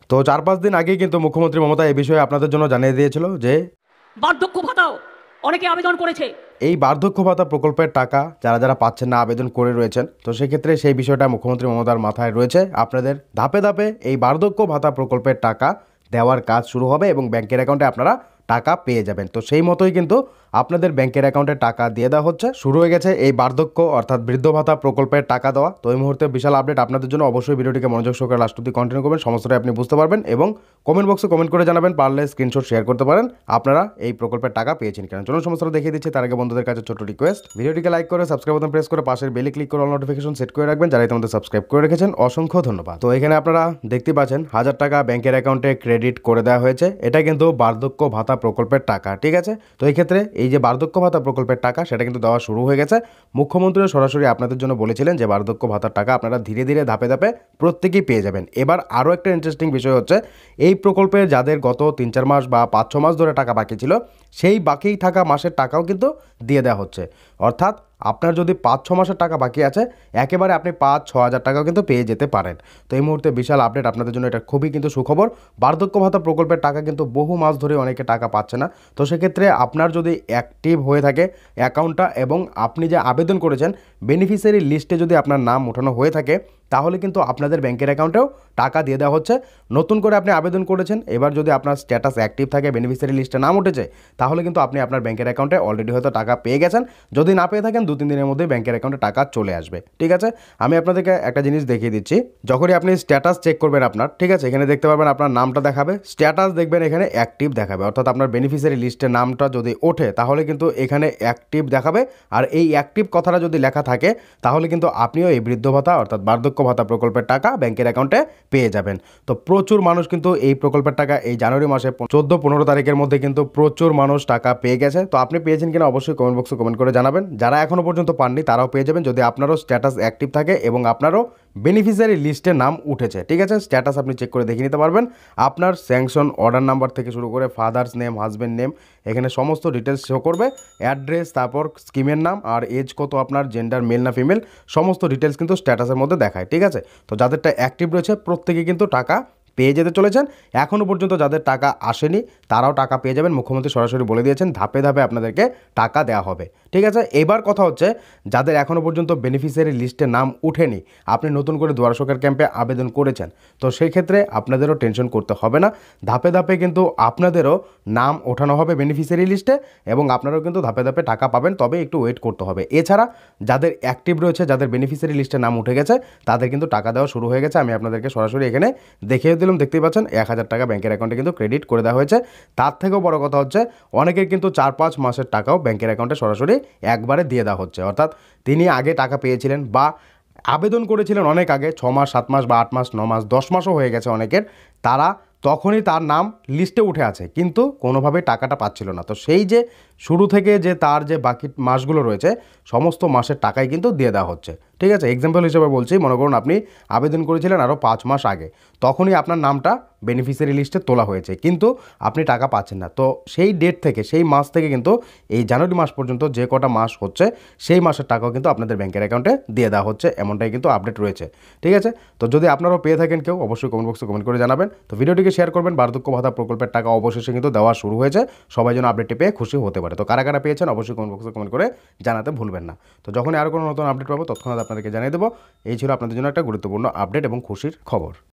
তো 4-5 দিন আগেই কিন্তু মুখ্যমন্ত্রী মমতা এই বিষয়ে আপনাদের জন্য জানিয়ে দিয়েছিল যে বার্ধক্য ভাতাও অনেকে আবেদন করেছে। এই বার্ধক্য ভাতা প্রকল্পের টাকা যারা যারা পাচ্ছেন না, আবেদন করে রয়েছেন, তো সেক্ষেত্রে সেই বিষয়টা মুখ্যমন্ত্রী মমতার মাথায় রয়েছে। আপনাদের ধাপে ধাপে এই বার্ধক্য ভাতা প্রকল্পের টাকা দেওয়ার কাজ শুরু হবে এবং ব্যাংকের অ্যাকাউন্টে আপনারা টাকা পেয়ে যাবেন। তো সেই মতোই কিন্তু আপনাদের ব্যাংকের অ্যাকাউন্টে টাকা দিয়ে দেওয়া হচ্ছে। শুরু হয়ে গেছে এই বার্ধক্য অর্থাৎ বৃদ্ধ ভাতা প্রকল্পের টাকা দেওয়া। তো এই মুহূর্তে বিশাল আপডেট আপনাদের জন্য। অবশ্যই ভিডিওটিকে মনোযোগ সহকারে লাস্ট অবধি কন্টিনিউ করবেন, সমস্তটাই আপনি বুঝতে পারবেন এবং কমেন্ট বক্সে কমেন্ট করে জানাবেন, পারলে স্ক্রিনশট শেয়ার করতে পারেন আপনারা এই প্রকল্পের টাকা পেয়েছেন কিনা। চলুন সমস্তটা দেখিয়ে দিচ্ছি। তার আগে বন্ধুদের কাছে ছোট্ট রিকোয়েস্ট, ভিডিওটিকে লাইক করে সাবস্ক্রাইব বাটন প্রেস করে পাশের বেলে ক্লিক করে অল নোটিফিকেশন সেট করে রাখবেন। যারা ইতিমধ্যে সাবস্ক্রাইব করে রেখেছেন অসংখ্য ধন্যবাদ। তো এখানে আপনারা দেখতে পাচ্ছেন 1000 টাকা ব্যাংকের অ্যাকাউন্টে ক্রেডিট করে দেওয়া হয়েছে। এটা কিন্তু বার্ধক্য ভাতা প্রকল্পের টাকা, ঠিক আছে। তো এই ক্ষেত্রে এই যে বার্ধক্য ভাতা প্রকল্পের টাকা সেটা কিন্তু দেওয়া শুরু হয়ে গেছে। মুখ্যমন্ত্রী সরাসরি আপনাদের জন্য বলেছিলেন যে বার্ধক্য ভাতার টাকা আপনারা ধীরে ধীরে ধাপে ধাপে প্রত্যেকেই পেয়ে যাবেন। এবার আরও একটা ইন্টারেস্টিং বিষয় হচ্ছে, এই প্রকল্পের যাদের গত 3-4 মাস বা 5-6 মাস ধরে টাকা বাকি ছিল, সেই বাকি থাকা মাসের টাকাও কিন্তু দিয়ে দেওয়া হচ্ছে। অর্থাৎ আপনার যদি 5-6 মাসের টাকা বাকি আছে, একেবারে আপনি 5-6 হাজার টাকাও কিন্তু পেয়ে যেতে পারেন। তো এই মুহূর্তে বিশাল আপডেট আপনাদের জন্য, এটা খুবই কিন্তু সুখবর। বার্ধক্য ভাতা প্রকল্পের টাকা কিন্তু বহু মাস ধরে অনেকে টাকা পাচ্ছে না। তো সেক্ষেত্রে আপনার যদি অ্যাক্টিভ হয়ে থাকে অ্যাকাউন্টটা এবং আপনি যে আবেদন করেছেন বেনিফিশিয়ারি লিস্টে যদি আপনার নাম ওঠানো হয়ে থাকে, তাহলে কিন্তু আপনাদের ব্যাংকের অ্যাকাউন্টেও টাকা দিয়ে দেওয়া হচ্ছে। নতুন করে আপনি আবেদন করেছেন, এবার যদি আপনার স্ট্যাটাস অ্যাক্টিভ থাকে, বেনিফিশিয়ারি লিস্টে নাম উঠেছে, তাহলে কিন্তু আপনি আপনার ব্যাংকের অ্যাকাউন্টে অলরেডি হয়তো টাকা পেয়ে গেছেন। যদি না পেয়ে থাকেন 2-3 দিনের মধ্যেই ব্যাংকের অ্যাকাউন্টে টাকা চলে আসবে, ঠিক আছে। আমি আপনাদেরকে একটা জিনিস দেখিয়ে দিচ্ছি। যখনই আপনি স্ট্যাটাস চেক করবেন আপনার, ঠিক আছে, এখানে দেখতে পারবেন আপনার নামটা দেখাবে, স্ট্যাটাস দেখবেন এখানে অ্যাক্টিভ দেখাবে। অর্থাৎ আপনার বেনিফিশিয়ারি লিস্টে নামটা যদি ওঠে তাহলে কিন্তু এখানে অ্যাক্টিভ দেখাবে। আর এই অ্যাক্টিভ কথাটা যদি লেখা থাকে তাহলে কিন্তু আপনিও এই বৃদ্ধ ভাতা অর্থাৎ বার্ধক্য ভাতা প্রকল্পের টাকা ব্যাংকের অ্যাকাউন্টে পেয়ে যাবেন। তো প্রচুর মানুষ কিন্তু এই প্রকল্পের টাকা এই জানুয়ারি মাসে 14-15 তারিখের মধ্যে কিন্তু প্রচুর মানুষ টাকা পেয়ে গেছে। তো আপনি পেয়েছেন কিনা অবশ্যই কমেন্ট বক্সে কমেন্ট করে জানাবেন। যারা এখনো পর্যন্ত পাননি তারাও পেয়ে যাবেন যদি আপনারও স্ট্যাটাস অ্যাক্টিভ থাকে এবং আপনারও বেনিফিশিয়ারি লিস্টে নাম উঠেছে, ঠিক আছে। স্ট্যাটাস আপনি চেক করে দেখে নিতে পারবেন। আপনার স্যাংশন অর্ডার নাম্বার থেকে শুরু করে ফাদার্স নেম, হাজব্যান্ড নেম, এখানে সমস্ত ডিটেলস শো করবে। অ্যাড্রেস, তারপর স্কিমের নাম আর এজ কত, আপনার জেন্ডার মেল না ফিমেল, সমস্ত ডিটেলস কিন্তু স্ট্যাটাসের মধ্যে দেখায়, ঠিক আছে। তো যাদেরটা অ্যাক্টিভ রয়েছে প্রত্যেকে কিন্তু টাকা পেয়ে যেতে চলেছেন। এখনও পর্যন্ত যাদের টাকা আসেনি তারাও টাকা পেয়ে যাবেন। মুখ্যমন্ত্রী সরাসরি বলে দিয়েছেন ধাপে ধাপে আপনাদেরকে টাকা দেওয়া হবে, ঠিক আছে। এবার কথা হচ্ছে, যাদের এখনও পর্যন্ত বেনিফিশিয়ারি লিস্টে নাম উঠেনি, আপনি নতুন করে দুয়ারে সরকার ক্যাম্পে আবেদন করেছেন, তো সেই ক্ষেত্রে আপনাদেরও টেনশন করতে হবে না। ধাপে ধাপে কিন্তু আপনাদেরও নাম ওঠানো হবে বেনিফিশিয়ারি লিস্টে এবং আপনারাও কিন্তু ধাপে ধাপে টাকা পাবেন, তবে একটু ওয়েট করতে হবে। এছাড়া যাদের অ্যাক্টিভ রয়েছে, যাদের বেনিফিশিয়ারি লিস্টে নাম উঠে গেছে, তাদের কিন্তু টাকা দেওয়া শুরু হয়ে গেছে। আমি আপনাদেরকে সরাসরি এখানে দেখিয়ে দিলাম, দেখতেই পাচ্ছেন 1000 টাকা ব্যাংকের অ্যাকাউন্টে কিন্তু ক্রেডিট করে দেওয়া হয়েছে। তার থেকেও বড় কথা হচ্ছে, অনেকের কিন্তু 4-5 মাসের টাকাও ব্যাংকের অ্যাকাউন্টে সরাসরি একবারে দিয়ে দেওয়া হচ্ছে। অর্থাৎ তিনি আগে টাকা পেয়েছিলেন বা আবেদন করেছিলেন অনেক আগে, 6 মাস, 7 মাস বা 8 মাস, 9 মাস, 10 মাসও হয়ে গেছে অনেকের, তারা তখনই তার নাম লিস্টে উঠে আছে কিন্তু কোনোভাবেই টাকাটা পাচ্ছিল না। তো সেই যে শুরু থেকে যে তার যে বাকি মাসগুলো রয়েছে সমস্ত মাসের টাকাই কিন্তু দিয়ে দেওয়া হচ্ছে, ঠিক আছে। এক্সাম্পল হিসেবে বলছি, মনে করুন আপনি আবেদন করেছিলেন আরও 5 মাস আগে, তখনই আপনার নামটা বেনিফিশিয়ারি লিস্টে তোলা হয়েছে কিন্তু আপনি টাকা পাচ্ছেন না। তো সেই ডেট থেকে, সেই মাস থেকে কিন্তু এই জানুয়ারি মাস পর্যন্ত যে কটা মাস হচ্ছে সেই মাসের টাকাও কিন্তু আপনাদের ব্যাংকের অ্যাকাউন্টে দিয়ে দেওয়া হচ্ছে, এমনটাই কিন্তু আপডেট রয়েছে, ঠিক আছে। তো যদি আপনারাও পেয়ে থাকেন কেউ, অবশ্যই কমেন্ট বক্সে কমেন্ট করে জানাবেন। তো ভিডিওটিকে শেয়ার করবেন। বার্ধক্য ভাতা প্রকল্পের টাকা অবশেষে কিন্তু দেওয়া শুরু হয়েছে, সবাই যেন আপডেটটি পেয়ে খুশি হতে পারে। তো কারা কারা পেয়েছেন অবশ্যই কমেন্ট বক্সে কমেন্ট করে জানাতে ভুলবেন না। তো যখনই আরও কোনো নতুন আপডেট পাবো তৎক্ষণাৎ আপনাদেরকে জানিয়ে দেবো। এই ছিল আপনাদের জন্য একটা গুরুত্বপূর্ণ আপডেট এবং খুশির খবর।